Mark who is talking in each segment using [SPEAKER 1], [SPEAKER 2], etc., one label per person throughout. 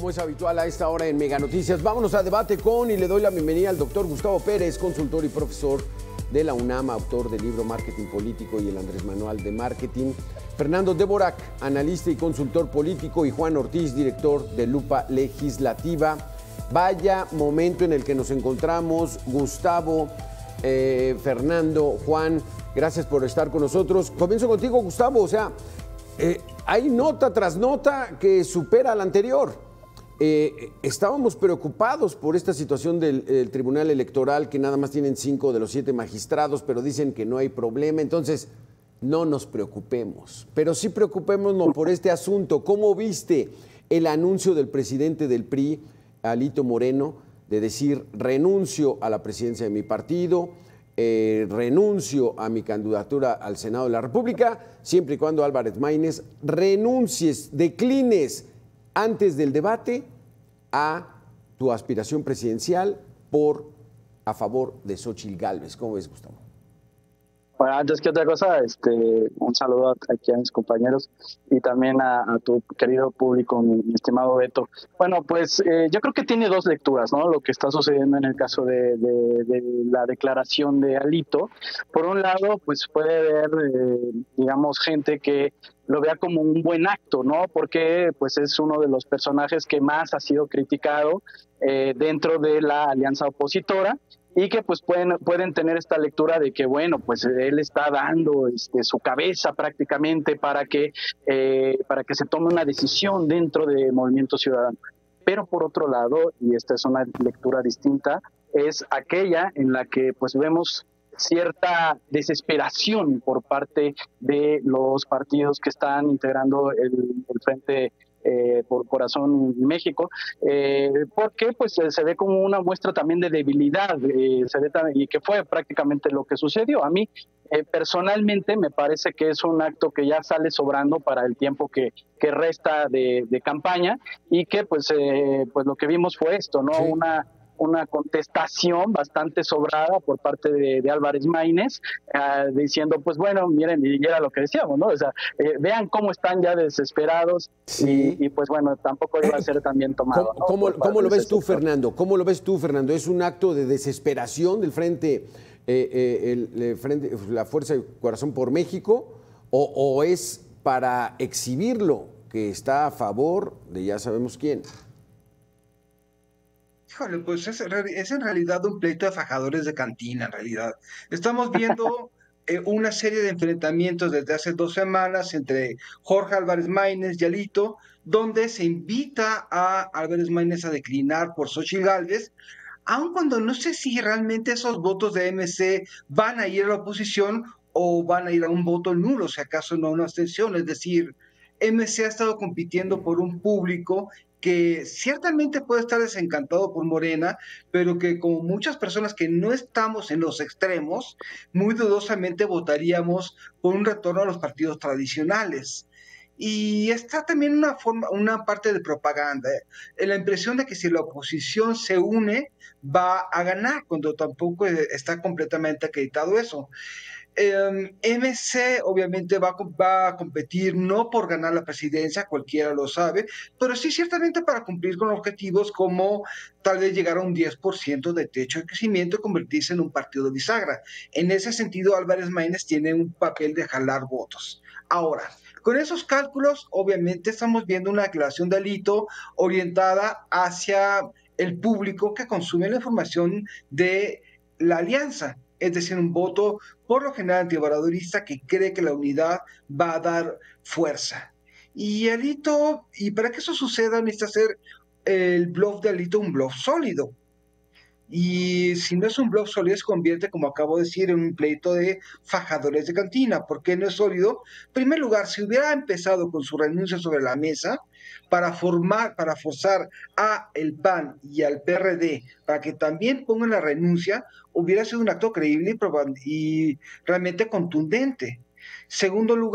[SPEAKER 1] Como es habitual a esta hora en Mega Noticias, vámonos a debate con y le doy la bienvenida al doctor Gustavo Pérez, consultor y profesor de la UNAM, autor del libro Marketing Político y el Andrés Manual de Marketing, Fernando Dvorak, analista y consultor político, y Juan Ortiz, director de Lupa Legislativa. Vaya momento en el que nos encontramos. Gustavo, Fernando, Juan, gracias por estar con nosotros. Comienzo contigo, Gustavo. O sea, hay nota tras nota que supera a la anterior. Estábamos preocupados por esta situación del Tribunal Electoral, que nada más tienen 5 de los 7 magistrados, pero dicen que no hay problema. Entonces, no nos preocupemos, pero sí preocupémonos por este asunto. ¿Cómo viste el anuncio del presidente del PRI, Alito Moreno, de decir renuncio a la presidencia de mi partido, renuncio a mi candidatura al Senado de la República, siempre y cuando Álvarez Maínez renuncies, declines antes del debate a tu aspiración presidencial a favor de Xóchitl Gálvez? ¿Cómo ves, Gustavo?
[SPEAKER 2] Bueno, antes que otra cosa, un saludo aquí a mis compañeros y también a tu querido público, mi estimado Beto. Bueno, pues yo creo que tiene dos lecturas, ¿no? Lo que está sucediendo en el caso de la declaración de Alito. Por un lado, pues puede haber, digamos, gente que lo vea como un buen acto, ¿no? Porque pues es uno de los personajes que más ha sido criticado dentro de la alianza opositora, y que pues pueden tener esta lectura de que, bueno, pues él está dando su cabeza prácticamente para que se tome una decisión dentro de Movimiento Ciudadano. Pero por otro lado, y esta es una lectura distinta, es aquella en la que pues vemos cierta desesperación por parte de los partidos que están integrando el Frente por Corazón México, porque pues se ve como una muestra también de debilidad, y que fue prácticamente lo que sucedió. A mí personalmente me parece que es un acto que ya sale sobrando para el tiempo que resta de campaña, y que pues lo que vimos fue esto, ¿no?
[SPEAKER 1] Sí.
[SPEAKER 2] Una contestación bastante sobrada por parte de Álvarez Maínez, diciendo, pues bueno, miren, y era lo que decíamos, ¿no? O sea, vean cómo están ya desesperados,
[SPEAKER 1] Sí.
[SPEAKER 2] y pues bueno, tampoco iba a ser tan bien tomado, ¿no?
[SPEAKER 1] ¿Cómo lo ves tú, Fernando? ¿Cómo lo ves tú, Fernando? ¿Es un acto de desesperación del Frente, la Fuerza de Corazón por México, o es para exhibirlo, que está a favor de ya sabemos quién?
[SPEAKER 3] Híjole, pues es en realidad un pleito de fajadores de cantina, en realidad. Estamos viendo una serie de enfrentamientos desde hace 2 semanas entre Jorge Álvarez Maínez y Alito, donde se invita a Álvarez Maínez a declinar por Xóchitl Gálvez, aun cuando no sé si realmente esos votos de MC van a ir a la oposición o van a ir a un voto nulo, si acaso no a una abstención. Es decir, MC ha estado compitiendo por un público que ciertamente puede estar desencantado por Morena, pero que como muchas personas que no estamos en los extremos, muy dudosamente votaríamos por un retorno a los partidos tradicionales. Y está también una parte de propaganda, la impresión de que si la oposición se une, va a ganar, cuando tampoco está completamente acreditado eso. MC obviamente va a competir no por ganar la presidencia, cualquiera lo sabe, pero sí ciertamente para cumplir con objetivos como tal vez llegar a un 10% de techo de crecimiento y convertirse en un partido de bisagra. En ese sentido, Álvarez Maínez tiene un papel de jalar votos. Ahora, con esos cálculos, obviamente estamos viendo una declaración de Alito orientada hacia el público que consume la información de la alianza, es decir, un voto por lo general antiobradorista que cree que la unidad va a dar fuerza. Y Alito, y para que eso suceda, necesita hacer el bluff de Alito un bluff sólido. Y si no es un bluff sólido, se convierte, como acabo de decir, en un pleito de fajadores de cantina. ¿Por qué no es sólido? En primer lugar, si hubiera empezado con su renuncia sobre la mesa para forzar a el PAN y al PRD para que también pongan la renuncia, hubiera sido un acto creíble y realmente contundente. Segundo lugar,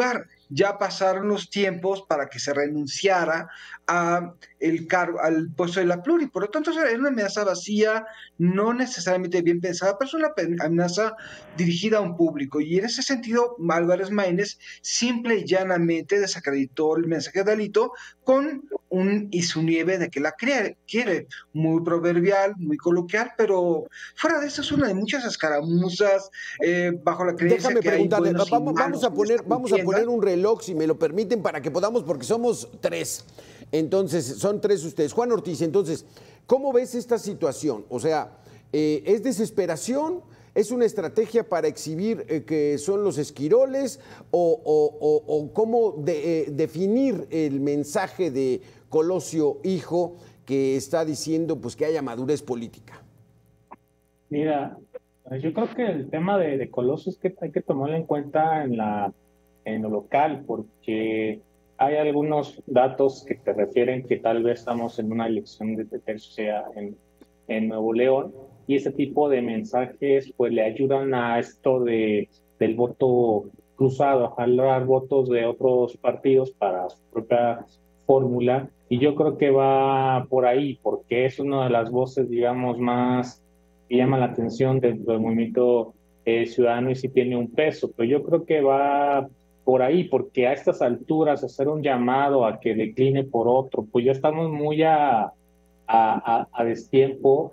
[SPEAKER 3] ya pasaron los tiempos para que se renunciara a al puesto de la pluri. Por lo tanto, es una amenaza vacía, no necesariamente bien pensada, pero es una amenaza dirigida a un público. Y en ese sentido, Álvarez Maínez simple y llanamente desacreditó el mensaje de Alito con un y su nieve de que la quiere, muy proverbial, muy coloquial, pero fuera de eso es una de muchas escaramuzas bajo la creencia
[SPEAKER 1] Déjame
[SPEAKER 3] que
[SPEAKER 1] preguntarle,
[SPEAKER 3] hay buenos y
[SPEAKER 1] vamos a
[SPEAKER 3] malos
[SPEAKER 1] poner un reloj, si me lo permiten, para que podamos, porque somos tres. Entonces, son tres ustedes. Juan Ortiz, entonces, ¿cómo ves esta situación? O sea, ¿es desesperación? ¿Es una estrategia para exhibir que son los esquiroles? ¿O cómo definir el mensaje de Colosio Hijo que está diciendo pues, que haya madurez política?
[SPEAKER 4] Mira, yo creo que el tema de Colosio es que hay que tomarlo en cuenta en lo local, porque hay algunos datos que te refieren que tal vez estamos en una elección de tercio sea en Nuevo León, y ese tipo de mensajes pues le ayudan a esto del voto cruzado, a jalar votos de otros partidos para su propia fórmula, y yo creo que va por ahí, porque es una de las voces, digamos, más que llama la atención dentro del movimiento ciudadano y sí tiene un peso, pero yo creo que va por ahí, porque a estas alturas hacer un llamado a que decline por otro, pues ya estamos muy a destiempo.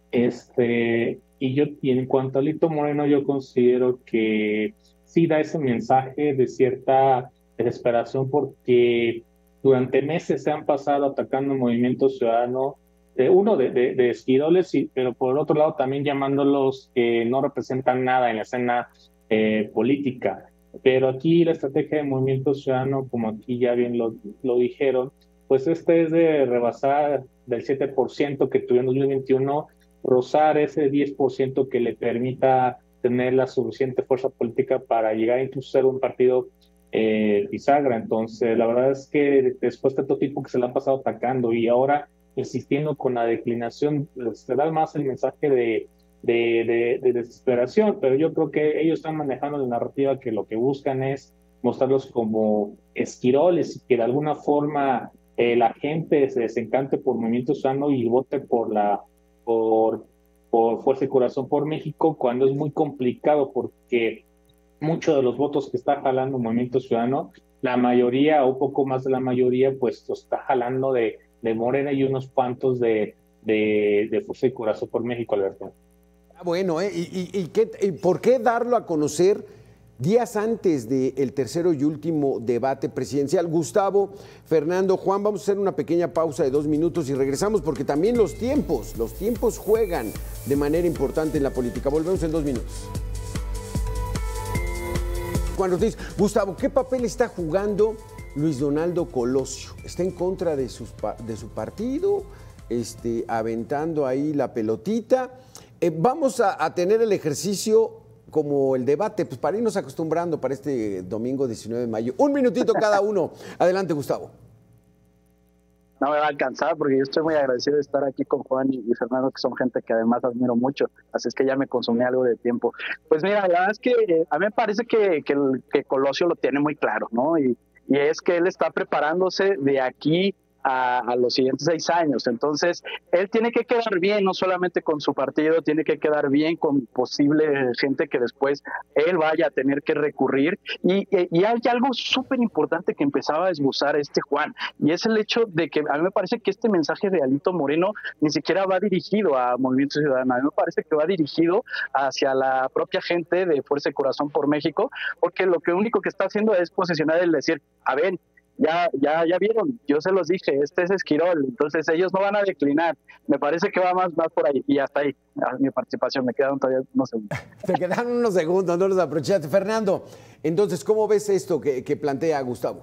[SPEAKER 4] Y en cuanto a Alito Moreno, yo considero que sí da ese mensaje de cierta desesperación, porque durante meses se han pasado atacando el movimiento ciudadano, de esquiroles, pero por el otro lado también llamándolos que no representan nada en la escena política. Pero aquí la estrategia del movimiento ciudadano, como aquí ya bien lo dijeron, pues es de rebasar del 7% que tuvieron en 2021, rozar ese 10% que le permita tener la suficiente fuerza política para llegar incluso a ser un partido bisagra. Entonces, la verdad es que después de todo tipo que se le han pasado atacando y ahora insistiendo con la declinación, se da más el mensaje de desesperación, pero yo creo que ellos están manejando la narrativa que lo que buscan es mostrarlos como esquiroles y que de alguna forma la gente se desencante por Movimiento Ciudadano y vote por Fuerza y Corazón por México, cuando es muy complicado, porque muchos de los votos que está jalando Movimiento Ciudadano, la mayoría o un poco más de la mayoría, pues lo está jalando de Morena y unos cuantos de Fuerza y Corazón por México, Alberto.
[SPEAKER 1] Bueno, ¿y por qué darlo a conocer días antes del tercero y último debate presidencial? Gustavo, Fernando, Juan, vamos a hacer una pequeña pausa de 2 minutos y regresamos, porque también los tiempos juegan de manera importante en la política. Volvemos en 2 minutos. Juan Ortiz, Gustavo, ¿qué papel está jugando Luis Donaldo Colosio? ¿Está en contra de su partido? Aventando ahí la pelotita. Vamos a tener el ejercicio como el debate, pues para irnos acostumbrando para este domingo 19 de mayo. 1 minutito cada uno. Adelante, Gustavo.
[SPEAKER 2] No me va a alcanzar porque yo estoy muy agradecido de estar aquí con Juan y Fernando, que son gente que además admiro mucho, así es que ya me consumí algo de tiempo. Pues mira, la verdad es que a mí me parece que Colosio lo tiene muy claro, ¿no? Y es que él está preparándose de aquí a los siguientes 6 años. Entonces, él tiene que quedar bien, no solamente con su partido, tiene que quedar bien con posible gente que después él vaya a tener que recurrir. Y hay algo súper importante que empezaba a esbozar Juan, y es el hecho de que a mí me parece que este mensaje de Alito Moreno ni siquiera va dirigido a Movimiento Ciudadano, a mí me parece que va dirigido hacia la propia gente de Fuerza y Corazón por México, porque lo único que está haciendo es posicionar el decir, a ver, ya vieron, yo se los dije, este es Esquirol, entonces ellos no van a declinar. Me parece que va más por ahí, y hasta ahí mi participación. Me quedaron todavía unos segundos.
[SPEAKER 1] Te quedaron unos segundos, no los aprovechaste. Fernando, entonces, ¿cómo ves esto que plantea Gustavo?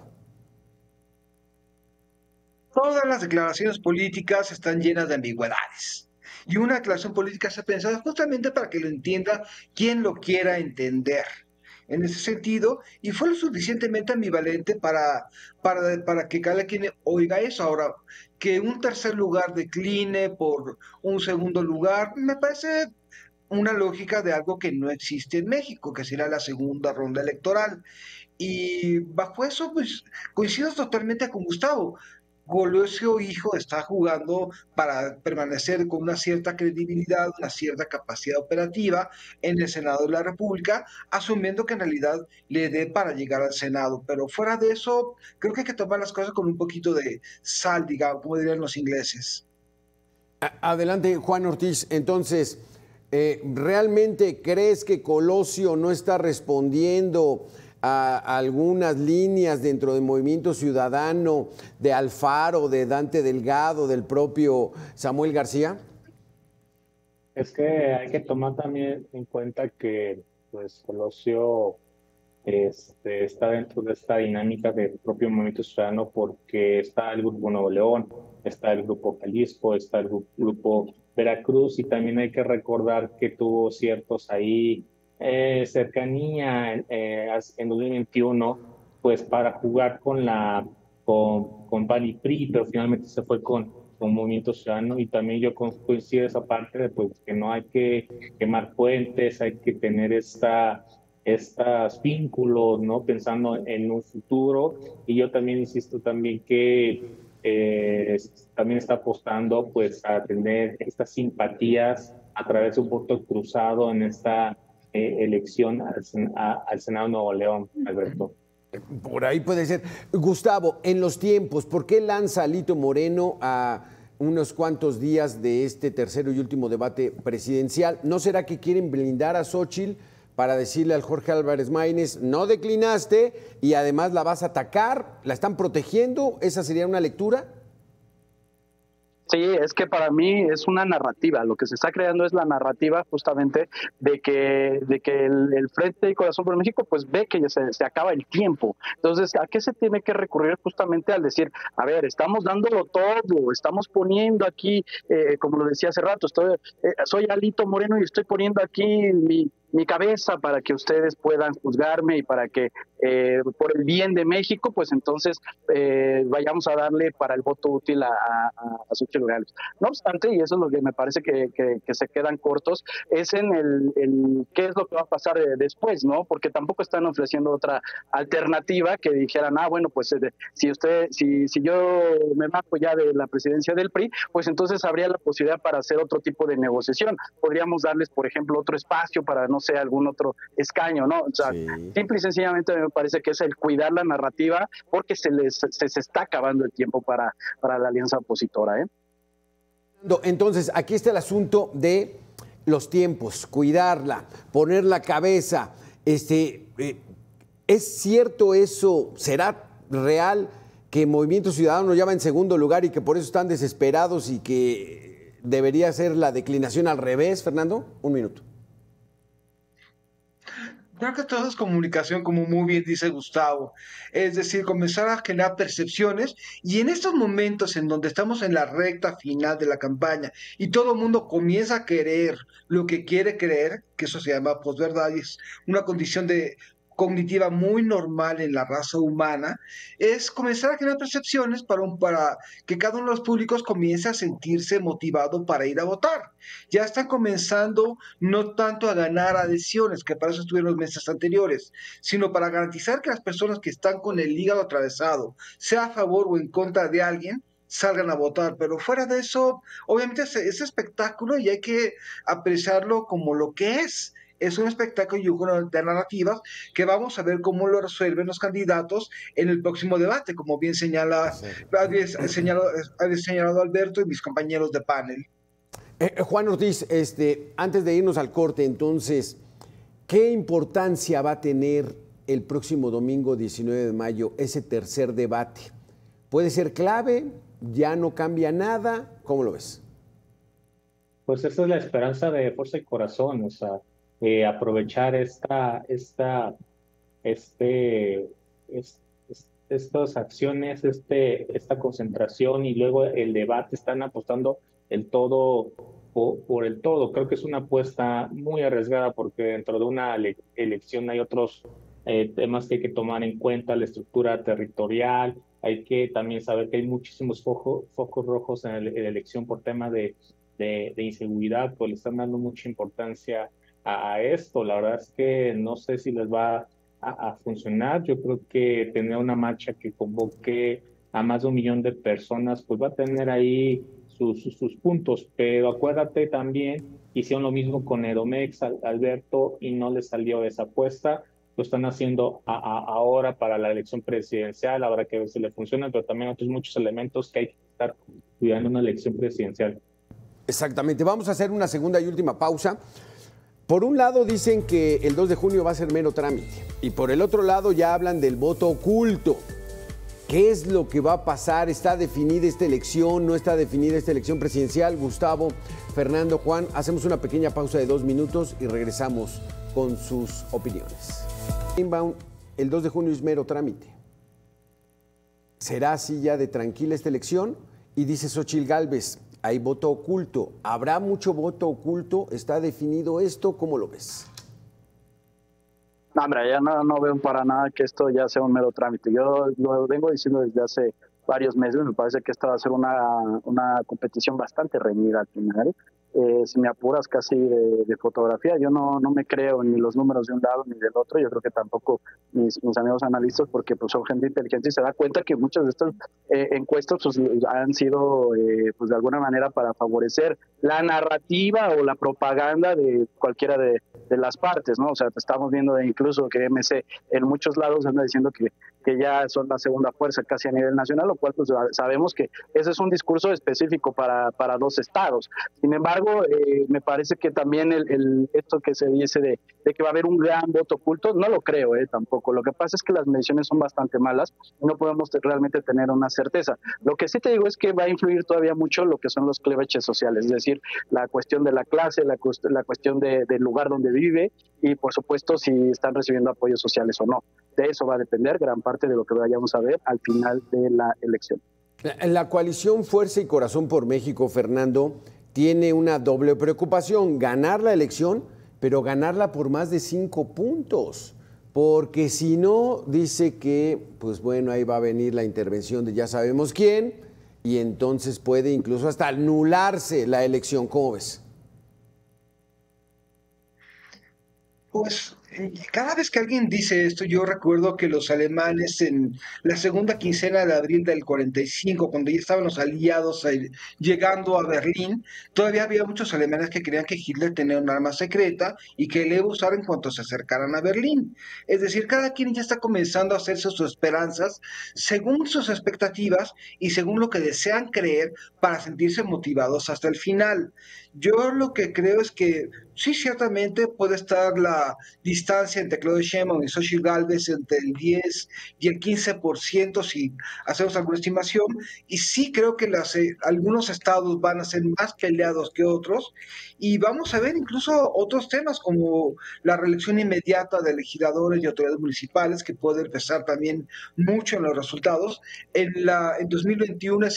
[SPEAKER 3] Todas las declaraciones políticas están llenas de ambigüedades. Y una declaración política está pensada justamente para que lo entienda quien lo quiera entender. En ese sentido, y fue lo suficientemente ambivalente para que cada quien oiga eso. Ahora, que un tercer lugar decline por un segundo lugar, me parece una lógica de algo que no existe en México, que será la segunda ronda electoral. Y bajo eso, pues coincido totalmente con Gustavo. Colosio Hijo está jugando para permanecer con una cierta credibilidad, una cierta capacidad operativa en el Senado de la República, asumiendo que en realidad le dé para llegar al Senado. Pero fuera de eso, creo que hay que tomar las cosas con un poquito de sal, digamos, como dirían los ingleses.
[SPEAKER 1] Adelante, Juan Ortiz. Entonces, ¿realmente crees que Colosio no está respondiendo a algunas líneas dentro del Movimiento Ciudadano, de Alfaro, de Dante Delgado, del propio Samuel García?
[SPEAKER 4] Es que hay que tomar también en cuenta que pues Colosio está dentro de esta dinámica del propio Movimiento Ciudadano porque está el Grupo Nuevo León, está el Grupo Jalisco, está el Grupo Veracruz, y también hay que recordar que tuvo ciertos ahí cercanía en 2021 pues para jugar con PAN y PRI, pero finalmente se fue con Movimiento Ciudadano. Y también yo coincido esa parte de pues, que no hay que quemar puentes, hay que tener estos vínculos, ¿no? Pensando en un futuro. Y yo también insisto también que también está apostando pues a tener estas simpatías a través de un voto cruzado en esta elección al Senado de Nuevo León, Alberto.
[SPEAKER 1] Por ahí puede ser. Gustavo, en los tiempos, ¿por qué lanza a Lito Moreno a unos cuantos días de este tercero y último debate presidencial? ¿No será que quieren blindar a Xóchitl para decirle al Jorge Álvarez Maínez, no declinaste y además la vas a atacar? ¿La están protegiendo? ¿Esa sería una lectura?
[SPEAKER 2] Sí, es que para mí es una narrativa. Lo que se está creando es la narrativa justamente de que el Frente y Corazón por México pues ve que ya se acaba el tiempo. Entonces, ¿a qué se tiene que recurrir? Justamente al decir, a ver, estamos dándolo todo, estamos poniendo aquí, como lo decía hace rato, soy Alito Moreno y estoy poniendo aquí mi cabeza para que ustedes puedan juzgarme y para que por el bien de México, pues entonces vayamos a darle para el voto útil a Xochitl Gálvez. No obstante, y eso es lo que me parece que se quedan cortos, es en el qué es lo que va a pasar después, ¿no? Porque tampoco están ofreciendo otra alternativa que dijeran, bueno, pues si yo me bajo ya de la presidencia del PRI, pues entonces habría la posibilidad para hacer otro tipo de negociación. Podríamos darles, por ejemplo, otro espacio para, no sé, algún otro escaño, ¿no? O sea, sí. Simple y sencillamente me parece que es el cuidar la narrativa porque se está acabando el tiempo para la alianza opositora, ¿eh?
[SPEAKER 1] Entonces, aquí está el asunto de los tiempos, cuidarla, poner la cabeza. ¿Es cierto eso? ¿Será real que Movimiento Ciudadano ya va en segundo lugar y que por eso están desesperados y que debería ser la declinación al revés, Fernando? Un minuto.
[SPEAKER 3] Creo que todo es comunicación, como muy bien dice Gustavo. Es decir, comenzar a generar percepciones y en estos momentos en donde estamos en la recta final de la campaña y todo el mundo comienza a creer lo que quiere creer, que eso se llama posverdad y es una condición cognitiva muy normal en la raza humana, es comenzar a generar percepciones para que cada uno de los públicos comience a sentirse motivado para ir a votar. Ya están comenzando no tanto a ganar adhesiones, que para eso estuvieron los meses anteriores, sino para garantizar que las personas que están con el hígado atravesado, sea a favor o en contra de alguien, salgan a votar. Pero fuera de eso, obviamente es espectáculo y hay que apreciarlo como lo que es. Es un espectáculo y un juego de narrativas que vamos a ver cómo lo resuelven los candidatos en el próximo debate, como bien había señalado Alberto y mis compañeros de panel.
[SPEAKER 1] Juan Ortiz, antes de irnos al corte, entonces, ¿qué importancia va a tener el próximo domingo 19 de mayo ese tercer debate? ¿Puede ser clave? ¿Ya no cambia nada? ¿Cómo lo ves?
[SPEAKER 4] Pues esa es la esperanza de Fuerza y Corazón, o sea, aprovechar estas acciones, esta concentración y luego el debate. Están apostando el todo por el todo. Creo que es una apuesta muy arriesgada porque dentro de una elección hay otros temas que hay que tomar en cuenta, la estructura territorial. Hay que también saber que hay muchísimos focos rojos en la elección por tema de de inseguridad, pues le están dando mucha importancia a esto. La verdad es que no sé si les va a funcionar. Yo creo que tener una marcha que convoque a más de 1 millón de personas, pues va a tener ahí sus puntos, pero acuérdate también, hicieron lo mismo con Edomex, Alberto, y no les salió esa apuesta. Lo están haciendo ahora para la elección presidencial, habrá que ver si le funciona, pero también otros muchos elementos que hay que estar cuidando en una elección presidencial.
[SPEAKER 1] Exactamente. Vamos a hacer una segunda y última pausa. Por un lado dicen que el 2 de junio va a ser mero trámite y por el otro lado ya hablan del voto oculto. ¿Qué es lo que va a pasar? ¿Está definida esta elección? ¿No está definida esta elección presidencial? Gustavo, Fernando, Juan, hacemos una pequeña pausa de 2 minutos y regresamos con sus opiniones. El 2 de junio es mero trámite. ¿Será así ya de tranquila esta elección? Y dice Xóchitl Gálvez, hay voto oculto. ¿Habrá mucho voto oculto? ¿Está definido esto? ¿Cómo lo ves?
[SPEAKER 2] No, hombre, ya no veo para nada que esto ya sea un mero trámite. Yo lo vengo diciendo desde hace varios meses. Me parece que esta va a ser una competición bastante reñida al final. Si me apuras casi de fotografía, yo no me creo ni los números de un lado ni del otro. Yo creo que tampoco mis amigos analistas, porque pues son gente inteligente y se da cuenta que muchas de estas encuestas pues, han sido pues de alguna manera para favorecer la narrativa o la propaganda de cualquiera de las partes, ¿no? O sea, estamos viendo incluso que MC en muchos lados anda diciendo que ya son la segunda fuerza casi a nivel nacional, lo cual pues sabemos que ese es un discurso específico para 2 estados. Sin embargo, me parece que también esto que se dice de que va a haber un gran voto oculto, no lo creo tampoco. Lo que pasa es que las mediciones son bastante malas y no podemos realmente tener una certeza. Lo que sí te digo es que va a influir todavía mucho lo que son los cleavages sociales, es decir, la cuestión de la clase, la cuestión del lugar donde vive y, por supuesto, si están recibiendo apoyos sociales o no. De eso va a depender gran parte de lo que vayamos a ver al final de la elección.
[SPEAKER 1] La coalición Fuerza y Corazón por México, Fernando, tiene una doble preocupación, ganar la elección, pero ganarla por más de 5 puntos. Porque si no, dice que, pues bueno, ahí va a venir la intervención de ya sabemos quién, y entonces puede incluso hasta anularse la elección. ¿Cómo ves?
[SPEAKER 3] Pues cada vez que alguien dice esto, yo recuerdo que los alemanes en la segunda quincena de abril del 45, cuando ya estaban los aliados llegando a Berlín, todavía había muchos alemanes que creían que Hitler tenía un arma secreta y que le iba a usar en cuanto se acercaran a Berlín. Es decir, cada quien ya está comenzando a hacerse sus esperanzas según sus expectativas y según lo que desean creer para sentirse motivados hasta el final. Yo lo que creo es que sí, ciertamente puede estar la distancia entre Claudia Sheinbaum y Xóchitl Gálvez entre el 10 y el 15% si hacemos alguna estimación, y sí creo que algunos estados van a ser más peleados que otros, y vamos a ver incluso otros temas como la reelección inmediata de legisladores y autoridades municipales, que puede pesar también mucho en los resultados. En 2021 el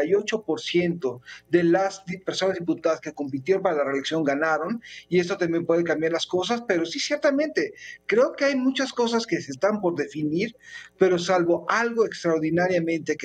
[SPEAKER 3] 78% de las personas diputadas que compitieron para la reelección ganaron, y esto también puede cambiar las cosas, pero sí, ciertamente, creo que hay muchas cosas que se están por definir, pero salvo algo extraordinario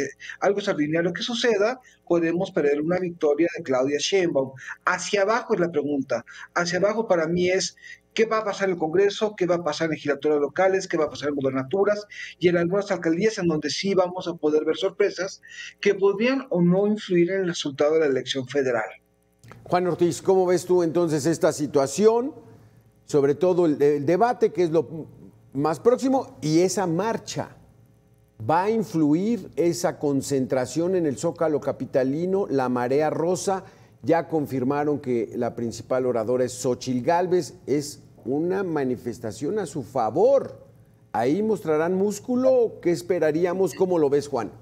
[SPEAKER 3] que suceda, podemos perder una victoria de Claudia Sheinbaum. Hacia abajo es la pregunta. Hacia abajo para mí es qué va a pasar en el Congreso, qué va a pasar en legislaturas locales, qué va a pasar en gobernaturas y en algunas alcaldías en donde sí vamos a poder ver sorpresas que podrían o no influir en el resultado de la elección federal.
[SPEAKER 1] Juan Ortiz, ¿cómo ves tú entonces esta situación? Sobre todo el debate, que es lo más próximo, y esa marcha. ¿Va a influir esa concentración en el Zócalo capitalino, la marea rosa? Ya confirmaron que la principal oradora es Xóchitl Gálvez. Es una manifestación a su favor. ¿Ahí mostrarán músculo? ¿Qué esperaríamos? ¿Cómo lo ves, Juan?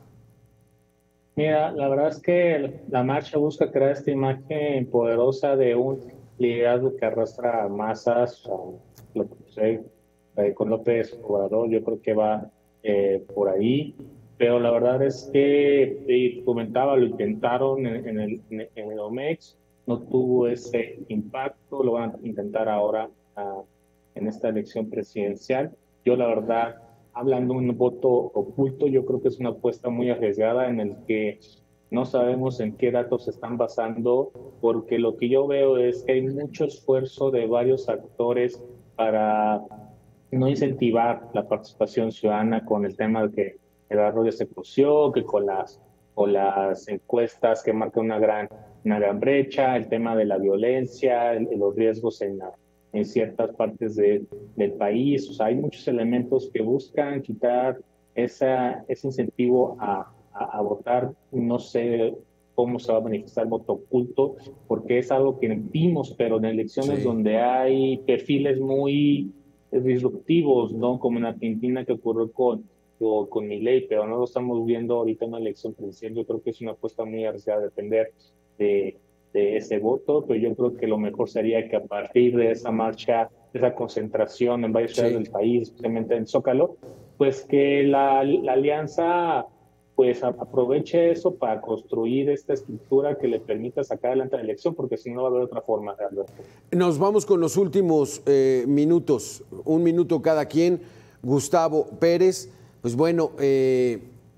[SPEAKER 4] Mira, la verdad es que la marcha busca crear esta imagen poderosa de un liderazgo que arrastra masas, lo que sé, con López Obrador. Yo creo que va por ahí, pero la verdad es que comentaba, lo intentaron en el OMEX, no tuvo ese impacto, lo van a intentar ahora en esta elección presidencial. Yo la verdad, hablando de un voto oculto, yo creo que es una apuesta muy arriesgada en el que no sabemos en qué datos se están basando, porque lo que yo veo es que hay mucho esfuerzo de varios actores para no incentivar la participación ciudadana con el tema de que el arroyo se coció, que con las encuestas que marcan una gran brecha, el tema de la violencia, los riesgos en ciertas partes del país. O sea, hay muchos elementos que buscan quitar ese incentivo a votar. No sé cómo se va a manifestar el voto oculto, porque es algo que vimos, pero en elecciones donde hay perfiles muy disruptivos, ¿no? Como en Argentina que ocurrió con Milei, pero no lo estamos viendo ahorita en una elección presidencial. Yo creo que es una apuesta muy arriesgada depender de, de ese voto, pero yo creo que lo mejor sería que a partir de esa marcha, de esa concentración en varias ciudades del país, especialmente en Zócalo, pues que la alianza pues aproveche eso para construir esta estructura que le permita sacar adelante la elección, porque si no, no va a haber otra forma, Alberto.
[SPEAKER 1] Nos vamos con los últimos minutos, un minuto cada quien. Gustavo Pérez, pues bueno, ¿qué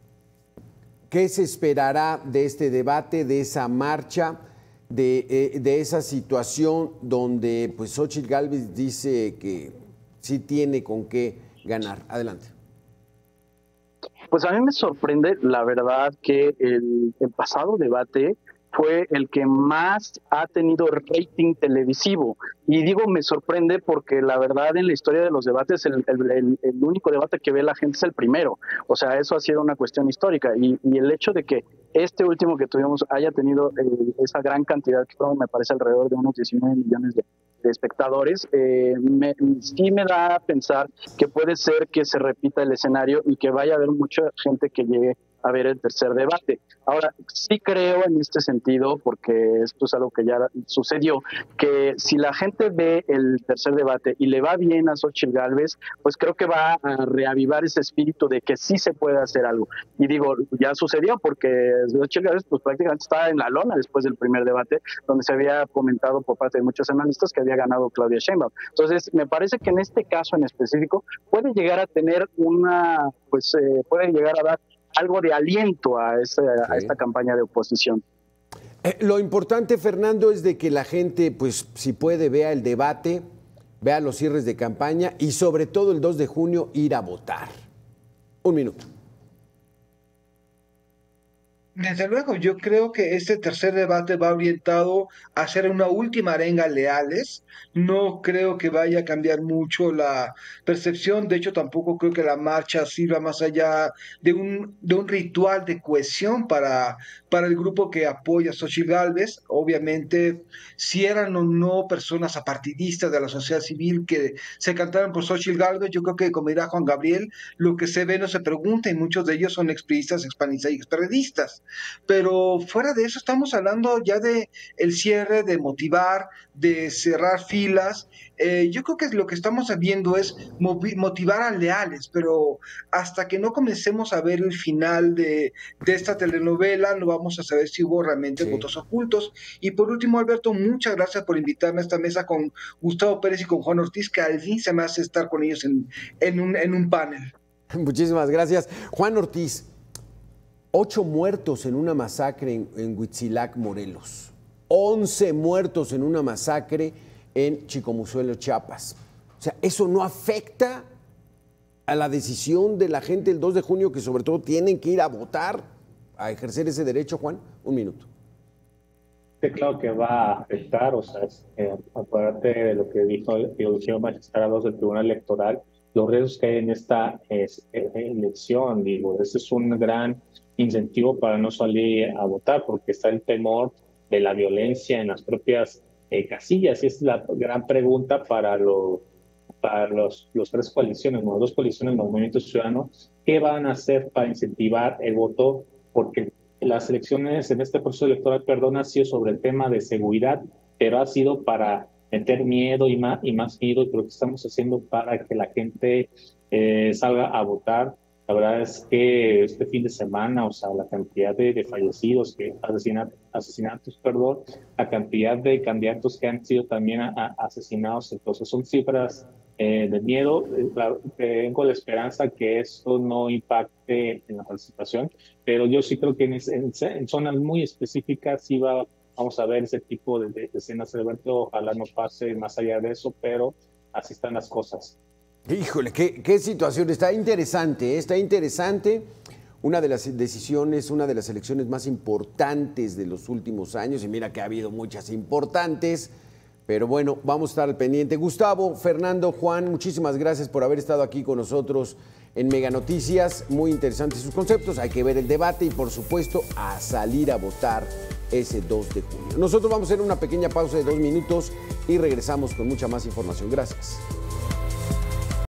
[SPEAKER 1] se esperará de este debate, de esa marcha, de esa situación donde pues Xóchitl Gálvez dice que sí tiene con qué ganar? Adelante.
[SPEAKER 2] Pues a mí me sorprende, la verdad, que el pasado debate fue el que más ha tenido rating televisivo. Y digo, me sorprende porque la verdad en la historia de los debates el único debate que ve la gente es el primero. O sea, eso ha sido una cuestión histórica. Y el hecho de que este último que tuvimos haya tenido esa gran cantidad, que me parece alrededor de unos 19 millones de espectadores, sí me da a pensar que puede ser que se repita el escenario y que vaya a haber mucha gente que llegue a ver el tercer debate. Ahora, sí creo en este sentido, porque esto es algo que ya sucedió, que si la gente ve el tercer debate y le va bien a Xóchitl Gálvez, pues creo que va a reavivar ese espíritu de que sí se puede hacer algo. Y digo, ya sucedió, porque Xóchitl Gálvez pues prácticamente estaba en la lona después del primer debate, donde se había comentado por parte de muchos analistas que había ganado Claudia Sheinbaum. Entonces, me parece que en este caso en específico puede llegar a tener puede llegar a dar algo de aliento a esta campaña de oposición.
[SPEAKER 1] Lo importante, Fernando, es de que la gente, pues, si puede, vea el debate, vea los cierres de campaña y sobre todo el 2 de junio ir a votar. Un minuto.
[SPEAKER 3] Desde luego, yo creo que este tercer debate va orientado a hacer una última arenga leales. No creo que vaya a cambiar mucho la percepción. De hecho, tampoco creo que la marcha sirva más allá de un ritual de cohesión para el grupo que apoya a Xóchitl Gálvez. Obviamente, si eran o no personas apartidistas de la sociedad civil que se cantaron por Xóchitl Gálvez, yo creo que, como dirá Juan Gabriel, lo que se ve no se pregunta, y muchos de ellos son expriistas, expanistas y experredistas. Pero fuera de eso estamos hablando ya de el cierre, de motivar, de cerrar filas. Yo creo que lo que estamos viendo es motivar a leales, pero hasta que no comencemos a ver el final de esta telenovela, no vamos a saber si hubo realmente votos ocultos. Y por último, Alberto, muchas gracias por invitarme a esta mesa con Gustavo Pérez y con Juan Ortiz, que al fin se me hace estar con ellos en un panel.
[SPEAKER 1] Muchísimas gracias. Juan Ortiz, 8 muertos en una masacre en Huitzilac, Morelos. 11 muertos en una masacre en Chicomuzuelo, Chiapas. O sea, ¿eso no afecta a la decisión de la gente el 2 de junio, que sobre todo tienen que ir a votar, a ejercer ese derecho, Juan? Un minuto.
[SPEAKER 4] Sí, claro que va a afectar, o sea, acuérdate de lo que dijo los magistrados del Tribunal Electoral, los riesgos que hay en esta elección. Digo, ese es un gran incentivo para no salir a votar, porque está el temor de la violencia en las propias casillas, y es la gran pregunta para los tres coaliciones, las dos coaliciones, los movimientos ciudadanos, ¿qué van a hacer para incentivar el voto? Porque las elecciones en este proceso electoral, perdón, ha sido sobre el tema de seguridad, pero ha sido para meter miedo y más miedo, y lo que estamos haciendo para que la gente salga a votar. La verdad es que este fin de semana, o sea, la cantidad de fallecidos, asesinatos, la cantidad de candidatos que han sido también asesinados, entonces son cifras de miedo. Tengo la esperanza que esto no impacte en la participación, pero yo sí creo que en zonas muy específicas sí vamos a ver ese tipo de escenas, Alberto. Ojalá no pase más allá de eso, pero así están las cosas.
[SPEAKER 1] Híjole, qué situación. Está interesante, ¿eh? Está interesante. Una de las decisiones, una de las elecciones más importantes de los últimos años, y mira que ha habido muchas importantes, pero bueno, vamos a estar al pendiente. Gustavo, Fernando, Juan, muchísimas gracias por haber estado aquí con nosotros en Mega Noticias. Muy interesantes sus conceptos, hay que ver el debate y por supuesto a salir a votar ese 2 de junio. Nosotros vamos a hacer una pequeña pausa de 2 minutos y regresamos con mucha más información. Gracias.